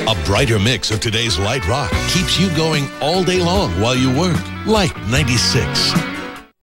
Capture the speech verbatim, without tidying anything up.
A brighter mix of today's light rock keeps you going all day long while you work. Lite ninety-six.